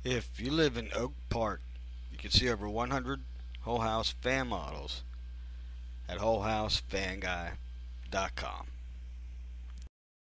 If you live in Oak Park, you can see over 100 Whole House fan models at WholeHouseFanGuy.com.